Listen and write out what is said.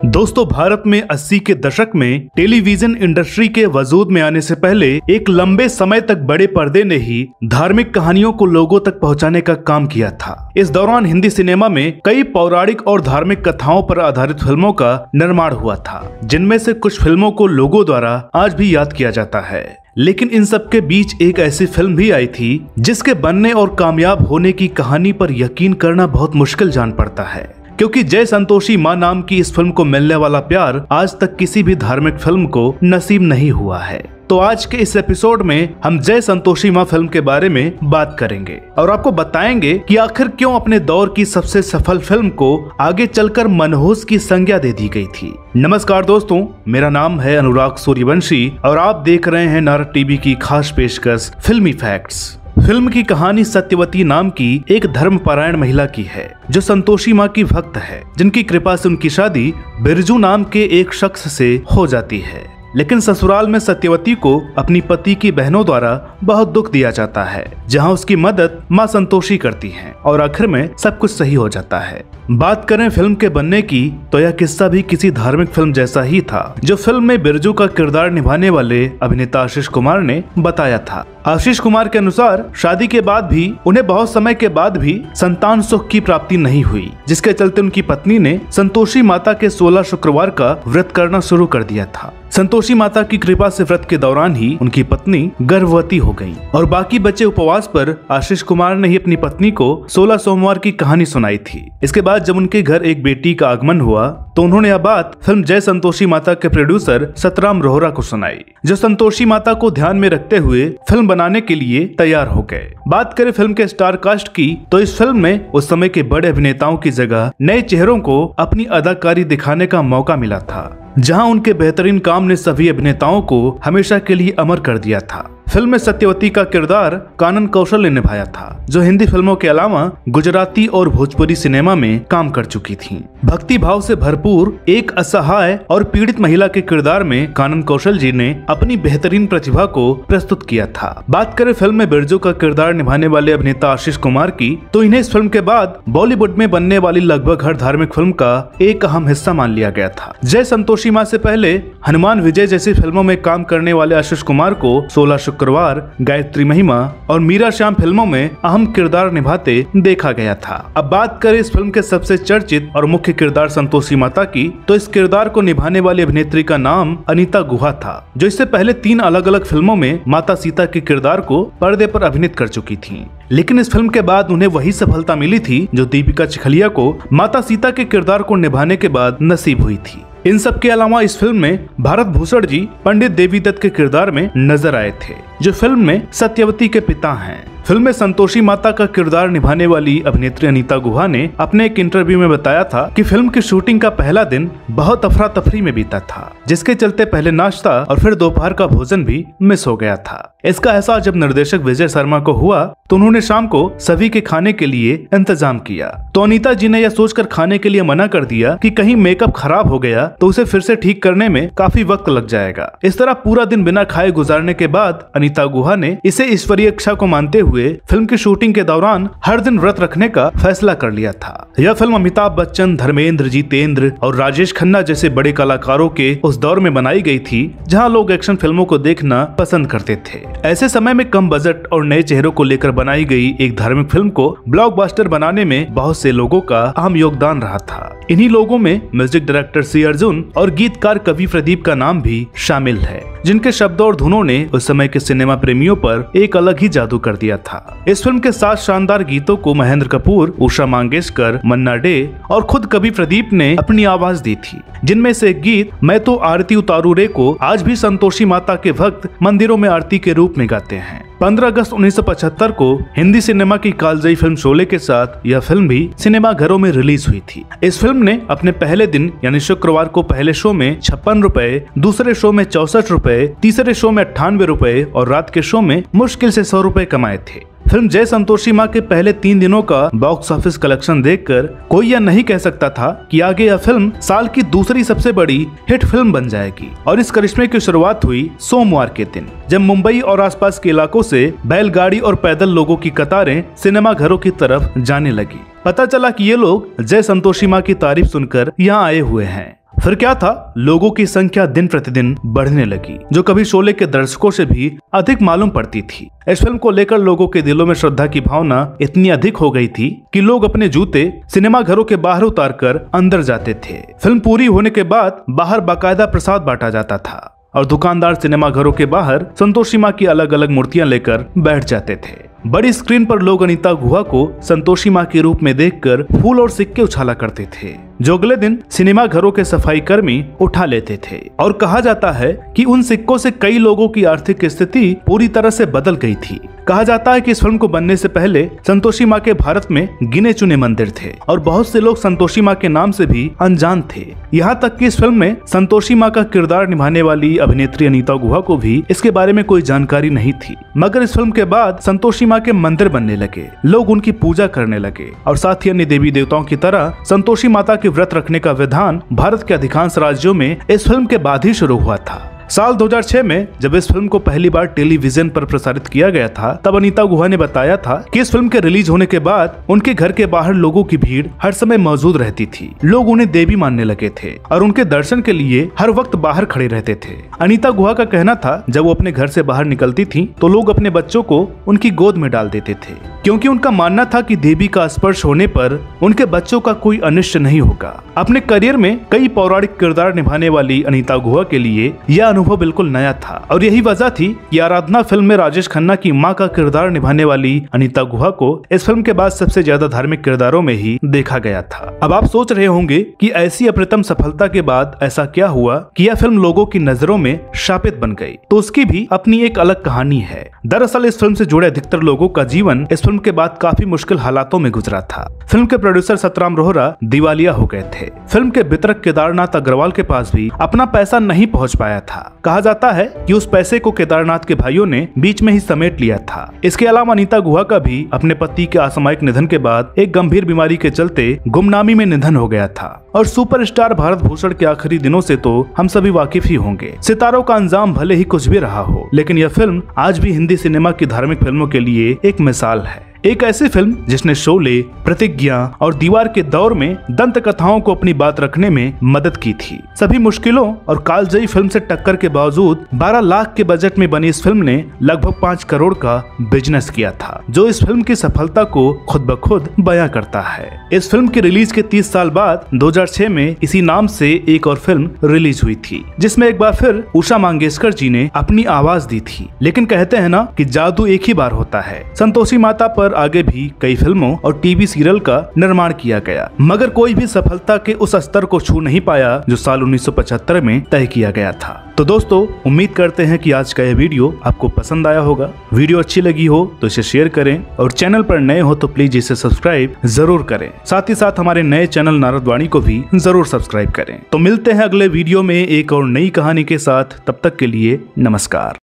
दोस्तों, भारत में 80 के दशक में टेलीविजन इंडस्ट्री के वजूद में आने से पहले एक लंबे समय तक बड़े पर्दे ने ही धार्मिक कहानियों को लोगों तक पहुंचाने का काम किया था। इस दौरान हिंदी सिनेमा में कई पौराणिक और धार्मिक कथाओं पर आधारित फिल्मों का निर्माण हुआ था, जिनमें से कुछ फिल्मों को लोगों द्वारा आज भी याद किया जाता है। लेकिन इन सब के बीच एक ऐसी फिल्म भी आई थी जिसके बनने और कामयाब होने की कहानी पर यकीन करना बहुत मुश्किल जान पड़ता है, क्योंकि जय संतोषी मां नाम की इस फिल्म को मिलने वाला प्यार आज तक किसी भी धार्मिक फिल्म को नसीब नहीं हुआ है। तो आज के इस एपिसोड में हम जय संतोषी मां फिल्म के बारे में बात करेंगे और आपको बताएंगे कि आखिर क्यों अपने दौर की सबसे सफल फिल्म को आगे चलकर मनहूस की संज्ञा दे दी गई थी। नमस्कार दोस्तों, मेरा नाम है अनुराग सूर्यवंशी और आप देख रहे हैं नारद टीवी की खास पेशकश फिल्मी फैक्ट्स। फिल्म की कहानी सत्यवती नाम की एक धर्मपरायण महिला की है जो संतोषी मां की भक्त है, जिनकी कृपा से उनकी शादी बिरजू नाम के एक शख्स से हो जाती है। लेकिन ससुराल में सत्यवती को अपनी पति की बहनों द्वारा बहुत दुख दिया जाता है, जहां उसकी मदद मां संतोषी करती हैं और आखिर में सब कुछ सही हो जाता है। बात करें फिल्म के बनने की तो यह किस्सा भी किसी धार्मिक फिल्म जैसा ही था, जो फिल्म में बिरजू का किरदार निभाने वाले अभिनेता आशीष कुमार ने बताया था। आशीष कुमार के अनुसार शादी के बाद भी उन्हें बहुत समय के बाद भी संतान सुख की प्राप्ति नहीं हुई, जिसके चलते उनकी पत्नी ने संतोषी माता के 16 शुक्रवार का व्रत करना शुरू कर दिया था। संतोषी माता की कृपा से व्रत के दौरान ही उनकी पत्नी गर्भवती हो गई और बाकी बचे उपवास पर आशीष कुमार ने ही अपनी पत्नी को 16 सोमवार की कहानी सुनाई थी। इसके बाद जब उनके घर एक बेटी का आगमन हुआ तो उन्होंने यह बात फिल्म जय संतोषी माता के प्रोड्यूसर सतराम रोहरा को सुनाई, जो संतोषी माता को ध्यान में रखते हुए फिल्म बनाने के लिए तैयार हो गए। बात करें फिल्म के स्टार कास्ट की तो इस फिल्म में उस समय के बड़े अभिनेताओं की जगह नए चेहरों को अपनी अदाकारी दिखाने का मौका मिला था, जहां उनके बेहतरीन काम ने सभी अभिनेताओं को हमेशा के लिए अमर कर दिया था। फिल्म में सत्यवती का किरदार कानन कौशल ने निभाया था, जो हिंदी फिल्मों के अलावा गुजराती और भोजपुरी सिनेमा में काम कर चुकी थीं। भक्ति भाव से भरपूर एक असहाय और पीड़ित महिला के किरदार में कानन कौशल जी ने अपनी बेहतरीन प्रतिभा को प्रस्तुत किया था। बात करें फिल्म में बिरजू का किरदार निभाने वाले अभिनेता आशीष कुमार की तो इन्हें इस फिल्म के बाद बॉलीवुड में बनने वाली लगभग हर धार्मिक फिल्म का एक अहम हिस्सा मान लिया गया था। जय संतोषी मां से पहले हनुमान विजय जैसी फिल्मों में काम करने वाले आशीष कुमार को 16 शुक्रवार, गायत्री महिमा और मीरा श्याम फिल्मों में अहम किरदार निभाते देखा गया था। अब बात करें इस फिल्म के सबसे चर्चित और मुख्य किरदार संतोषी माता की तो इस किरदार को निभाने वाली अभिनेत्री का नाम अनीता गुहा था, जो इससे पहले 3 अलग अलग फिल्मों में माता सीता के किरदार को पर्दे पर अभिनीत कर चुकी थीं। लेकिन इस फिल्म के बाद उन्हें वही सफलता मिली थी जो दीपिका चिखलिया को माता सीता के किरदार को निभाने के बाद नसीब हुई थी। इन सब के अलावा इस फिल्म में भारत भूषण जी पंडित देवीदत्त के किरदार में नजर आए थे, जो फिल्म में सत्यवती के पिता हैं। फिल्म में संतोषी माता का किरदार निभाने वाली अभिनेत्री अनीता गुहा ने अपने एक इंटरव्यू में बताया था कि फिल्म की शूटिंग का पहला दिन बहुत अफरा तफरी में बीता था, जिसके चलते पहले नाश्ता और फिर दोपहर का भोजन भी मिस हो गया था। इसका एहसास जब निर्देशक विजय शर्मा को हुआ तो उन्होंने शाम को सभी के खाने के लिए इंतजाम किया। तो अनीता जी ने यह सोचकर खाने के लिए मना कर दिया कि कहीं मेकअप खराब हो गया तो उसे फिर से ठीक करने में काफी वक्त लग जाएगा। इस तरह पूरा दिन बिना खाए गुजारने के बाद अनीता गुहा ने इसे ईश्वरीय इच्छा को मानते हुए फिल्म की शूटिंग के दौरान हर दिन व्रत रखने का फैसला कर लिया था। यह फिल्म अमिताभ बच्चन, धर्मेंद्र, जितेंद्र और राजेश खन्ना जैसे बड़े कलाकारों के उस दौर में बनाई गई थी जहां लोग एक्शन फिल्मों को देखना पसंद करते थे। ऐसे समय में कम बजट और नए चेहरों को लेकर बनाई गई एक धार्मिक फिल्म को ब्लॉकबस्टर बनाने में बहुत से लोगों का अहम योगदान रहा था। इन्हीं लोगों में म्यूजिक डायरेक्टर सी अर्जुन और गीतकार कवि प्रदीप का नाम भी शामिल है, जिनके शब्दों और धुनों ने उस समय के सिनेमा प्रेमियों पर एक अलग ही जादू कर दिया था। इस फिल्म के 7 शानदार गीतों को महेंद्र कपूर, उषा मंगेशकर, मन्ना डे और खुद कवि प्रदीप ने अपनी आवाज दी थी, जिनमें से एक गीत मैं तो आरती उतारू रे को आज भी संतोषी माता के भक्त मंदिरों में आरती के रूप में गाते हैं। 15 अगस्त 1975 को हिंदी सिनेमा की कालजयी फिल्म शोले के साथ यह फिल्म भी सिनेमा घरों में रिलीज हुई थी। इस फिल्म ने अपने पहले दिन यानी शुक्रवार को पहले शो में 56 रुपए, दूसरे शो में 64 रुपए, तीसरे शो में 98 रुपए और रात के शो में मुश्किल से 100 रुपए कमाए थे। फिल्म जय संतोषी मां के पहले 3 दिनों का बॉक्स ऑफिस कलेक्शन देखकर कोई यह नहीं कह सकता था कि आगे यह फिल्म साल की दूसरी सबसे बड़ी हिट फिल्म बन जाएगी। और इस करिश्मे की शुरुआत हुई सोमवार के दिन, जब मुंबई और आसपास के इलाकों से बैलगाड़ी और पैदल लोगों की कतारें सिनेमा घरों की तरफ जाने लगी। पता चला कि ये लोग जय संतोषी मां की तारीफ सुनकर यहाँ आए हुए हैं। फिर क्या था, लोगों की संख्या दिन प्रतिदिन बढ़ने लगी, जो कभी शोले के दर्शकों से भी अधिक मालूम पड़ती थी। इस फिल्म को लेकर लोगों के दिलों में श्रद्धा की भावना इतनी अधिक हो गई थी कि लोग अपने जूते सिनेमा घरों के बाहर उतारकर अंदर जाते थे। फिल्म पूरी होने के बाद बाहर बाकायदा प्रसाद बांटा जाता था और दुकानदार सिनेमा घरों के बाहर संतोषी माँ की अलग अलग मूर्तियां लेकर बैठ जाते थे। बड़ी स्क्रीन पर लोग अनीता गुहा को संतोषी माँ के रूप में देखकर फूल और सिक्के उछाला करते थे, जो अगले दिन सिनेमा घरों के सफाई कर्मी उठा लेते थे। और कहा जाता है कि उन सिक्कों से कई लोगों की आर्थिक स्थिति पूरी तरह से बदल गई थी। कहा जाता है कि इस फिल्म को बनने से पहले संतोषी माँ के भारत में गिने चुने मंदिर थे और बहुत से लोग संतोषी माँ के नाम से भी अनजान थे। यहाँ तक कि इस फिल्म में संतोषी माँ का किरदार निभाने वाली अभिनेत्री अनीता गुहा को भी इसके बारे में कोई जानकारी नहीं थी। मगर इस फिल्म के बाद संतोषी माँ के मंदिर बनने लगे, लोग उनकी पूजा करने लगे और साथ ही अन्य देवी देवताओं की तरह संतोषी माता के व्रत रखने का विधान भारत के अधिकांश राज्यों में इस फिल्म के बाद ही शुरू हुआ था। साल 2006 में जब इस फिल्म को पहली बार टेलीविजन पर प्रसारित किया गया था, तब अनीता गुहा ने बताया था कि इस फिल्म के रिलीज होने के बाद उनके घर के बाहर लोगों की भीड़ हर समय मौजूद रहती थी। लोग उन्हें देवी मानने लगे थे और उनके दर्शन के लिए हर वक्त बाहर खड़े रहते थे। अनीता गुहा का कहना था, जब वो अपने घर से बाहर निकलती थी तो लोग अपने बच्चों को उनकी गोद में डाल देते थे, क्योंकि उनका मानना था कि देवी का स्पर्श होने पर उनके बच्चों का कोई अनिष्ट नहीं होगा। अपने करियर में कई पौराणिक किरदार निभाने वाली अनीता गुहा के लिए यह अनुभव बिल्कुल नया था और यही वजह थी कि आराधना फिल्म में राजेश खन्ना की मां का किरदार निभाने वाली अनीता गुहा को इस फिल्म के बाद सबसे ज्यादा धार्मिक किरदारों में ही देखा गया था। अब आप सोच रहे होंगे कि ऐसी अप्रतिम सफलता के बाद ऐसा क्या हुआ कि यह फिल्म लोगों की नजरों में शापित बन गई। तो उसकी भी अपनी एक अलग कहानी है। दरअसल इस फिल्म से जुड़े अधिकतर लोगों का जीवन इस फिल्म के बाद काफी मुश्किल हालातों में गुजरा था। फिल्म के प्रोड्यूसर सतराम रोहरा दिवालिया हो गए थे। फिल्म के वितरक केदारनाथ अग्रवाल के पास भी अपना पैसा नहीं पहुंच पाया था। कहा जाता है कि उस पैसे को केदारनाथ के भाइयों ने बीच में ही समेट लिया था। इसके अलावा अनीता गुहा का भी अपने पति के असामयिक निधन के बाद एक गंभीर बीमारी के चलते गुमनामी में निधन हो गया था। और सुपरस्टार भारत भूषण के आखिरी दिनों से तो हम सभी वाकिफ ही होंगे। सितारों का अंजाम भले ही कुछ भी रहा हो, लेकिन यह फिल्म आज भी हिंदी सिनेमा की धार्मिक फिल्मों के लिए एक मिसाल है। एक ऐसी फिल्म जिसने शोले, प्रतिज्ञा और दीवार के दौर में दंत कथाओं को अपनी बात रखने में मदद की थी। सभी मुश्किलों और कालजयी फिल्म से टक्कर के बावजूद 12 लाख के बजट में बनी इस फिल्म ने लगभग 5 करोड़ का बिजनेस किया था, जो इस फिल्म की सफलता को खुद ब खुद बयां करता है। इस फिल्म के रिलीज के 30 साल बाद 2006 में इसी नाम से एक और फिल्म रिलीज हुई थी, जिसमें एक बार फिर उषा मंगेशकर जी ने अपनी आवाज दी थी। लेकिन कहते हैं ना कि जादू एक ही बार होता है। संतोषी माता पर आगे भी कई फिल्मों और टीवी सीरियल का निर्माण किया गया, मगर कोई भी सफलता के उस स्तर को छू नहीं पाया जो साल 1975 में तय किया गया था। तो दोस्तों, उम्मीद करते हैं कि आज का यह वीडियो आपको पसंद आया होगा। वीडियो अच्छी लगी हो तो इसे शेयर करें और चैनल पर नए हो तो प्लीज इसे सब्सक्राइब जरूर करें। साथ ही साथ हमारे नए चैनल नारद वाणी को भी जरूर सब्सक्राइब करें। तो मिलते हैं अगले वीडियो में एक और नई कहानी के साथ। तब तक के लिए नमस्कार।